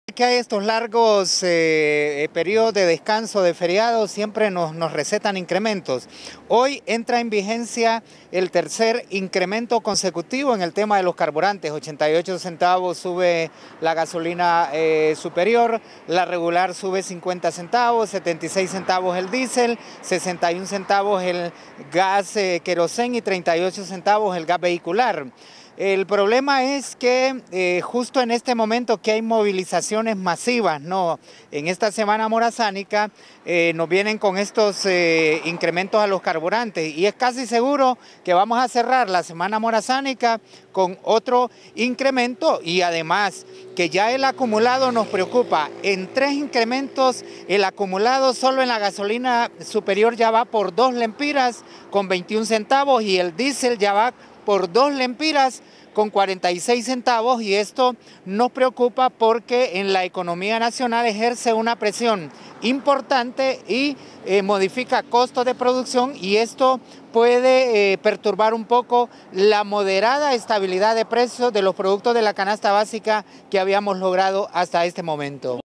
Que hay estos largos periodos de descanso, de feriados, siempre nos recetan incrementos. Hoy entra en vigencia el tercer incremento consecutivo en el tema de los carburantes. 88 centavos sube la gasolina superior, la regular sube 50 centavos, 76 centavos el diésel, 61 centavos el gas querosén y 38 centavos el gas vehicular. El problema es que justo en este momento que hay movilizaciones masivas, ¿no? En esta semana morazánica nos vienen con estos incrementos a los carburantes y es casi seguro que vamos a cerrar la semana morazánica con otro incremento y además que ya el acumulado nos preocupa. En 3 incrementos el acumulado solo en la gasolina superior ya va por 2 lempiras con 21 centavos y el diésel ya va por 2 lempiras con 46 centavos y esto nos preocupa porque en la economía nacional ejerce una presión importante y modifica costos de producción y esto puede perturbar un poco la moderada estabilidad de precios de los productos de la canasta básica que habíamos logrado hasta este momento.